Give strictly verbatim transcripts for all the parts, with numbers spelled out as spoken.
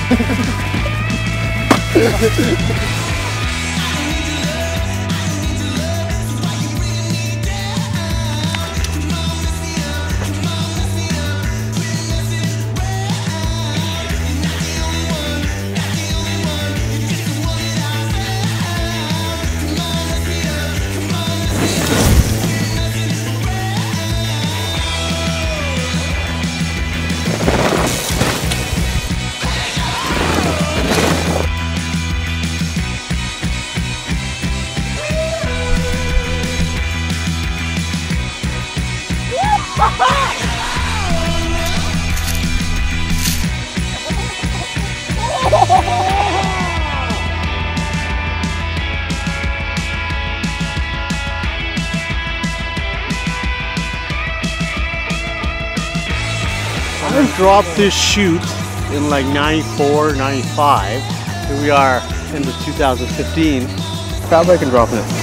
I dropped this chute in like ninety-four, ninety-five. Here we are into two thousand fifteen. Fat bike and dropping it.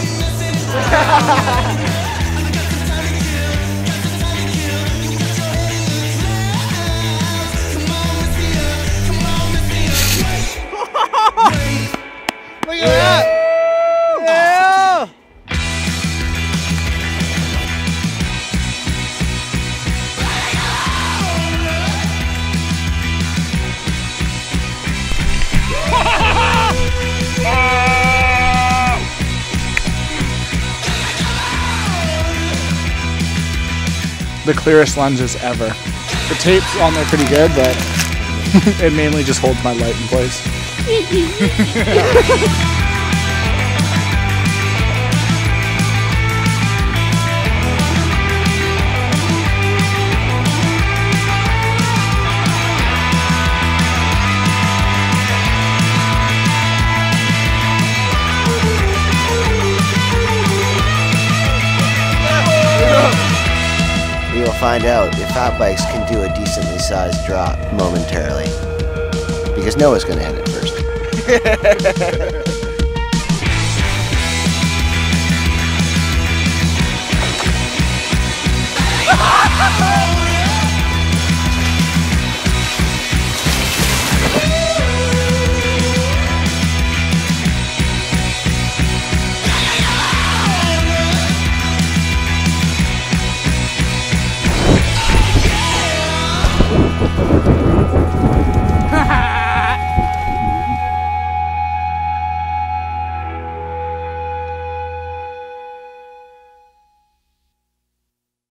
Look at that! Yeah! The clearest lenses ever. The tape's on there pretty good, but it mainly just holds my light in place. We will find out if fat bikes can do a decently sized drop momentarily. Because Noah's going to hit it first.